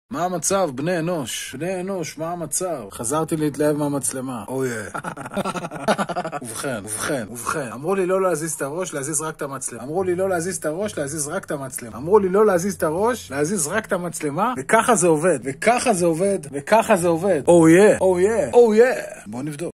מה המצב, בני אנוש? בני אנוש, מה המצב? חזרתי להתלהב מהמצלמה. אוי. ובכן. אמרו לי לא להזיז את הראש, להזיז רק את המצלמה. אמרו לי לא להזיז את הראש, להזיז רק את המצלמה. אמרו לי לא להזיז את הראש, להזיז רק את המצלמה. וככה זה עובד. וככה זה עובד. וככה זה עובד. אוי. בוא נבדוק.